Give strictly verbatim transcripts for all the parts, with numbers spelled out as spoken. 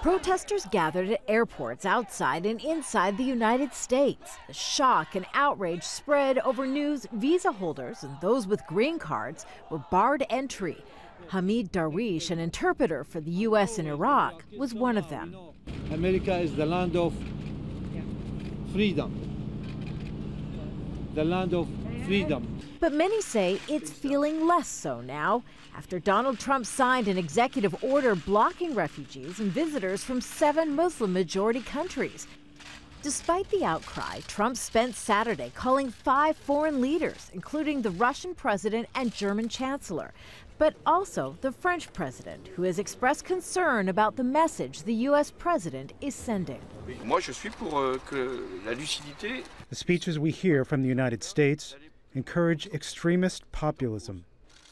Protesters gathered at airports outside and inside the United States. The shock and outrage spread over news visa holders and those with green cards were barred entry. Hamid Darwish, an interpreter for the U S in Iraq, was one of them. America is the land of freedom. The land of freedom. But many say it's feeling less so now after Donald Trump signed an executive order blocking refugees and visitors from seven Muslim-majority countries. Despite the outcry, Trump spent Saturday calling five foreign leaders, including the Russian president and German chancellor, but also the French president, who has expressed concern about the message the U S president is sending. The speeches we hear from the United States encourage extremist populism.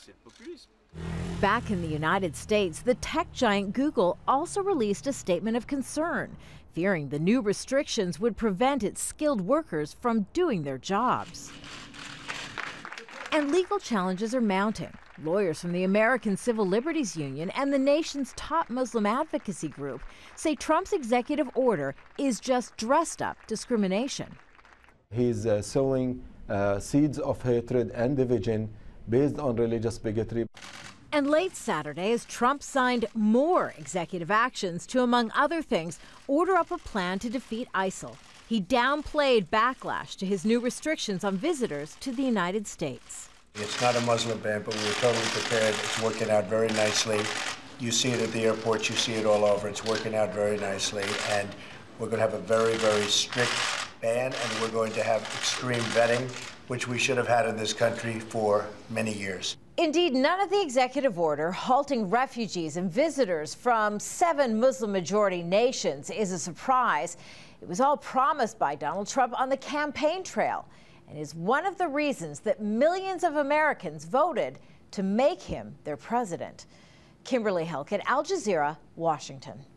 Back in the United States, the tech giant Google also released a statement of concern, fearing the new restrictions would prevent its skilled workers from doing their jobs. And legal challenges are mounting. Lawyers from the American Civil Liberties Union and the nation's top Muslim advocacy group say Trump's executive order is just dressed-up discrimination. He's uh, sowing uh, seeds of hatred and division based on religious bigotry. And late Saturday, as Trump signed more executive actions to, among other things, order up a plan to defeat ISIL, he downplayed backlash to his new restrictions on visitors to the United States. It's not a Muslim ban, but we were totally prepared. It's working out very nicely. You see it at the airports, you see it all over. It's working out very nicely. And we're going to have a very, very strict ban, and we're going to have extreme vetting, which we should have had in this country for many years. Indeed, none of the executive order halting refugees and visitors from seven Muslim-majority nations is a surprise. It was all promised by Donald Trump on the campaign trail and is one of the reasons that millions of Americans voted to make him their president. Kimberly Helkett, Al Jazeera, Washington.